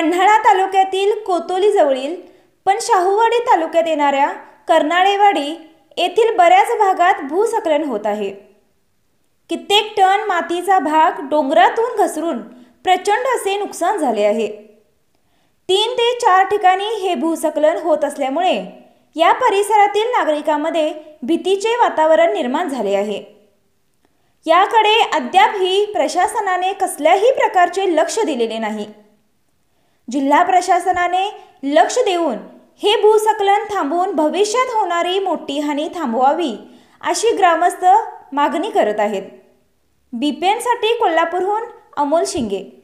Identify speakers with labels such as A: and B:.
A: पन्हाळा तालुक्यातील कोतोली जवळील पण शाहूवाडी तालुक्यात येणाऱ्या कर्नाळेवाडी येथील बऱ्याच भागात भूस्खलन होत आहे। कित्येक टन मातीचा भाग डोंगरातून घसरून प्रचंड असे नुकसान झाले आहे। 3 ते 4 ठिकाणी हे भूस्खलन होत असल्यामुळे या परिसरातील नागरिकांमध्ये भीतीचे वातावरण निर्माण झाले आहे। याकडे अद्यापही प्रशासनाने कसल्याही प्रकारचे लक्ष दिलेले नाही। जिल्हा प्रशासनाने लक्ष देऊन हे भूस्खलन थांबवून भविष्यात होणारी मोठी हानी थांबवावी अशी ग्रामस्थ मागणी करत आहेत। बीपीएनसाठी कोल्हापूरहून अमोल शिंगे।